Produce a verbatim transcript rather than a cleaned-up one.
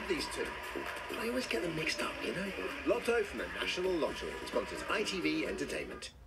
love these two. I always get them mixed up, you know. Lotto from the National Lottery sponsors I T V Entertainment.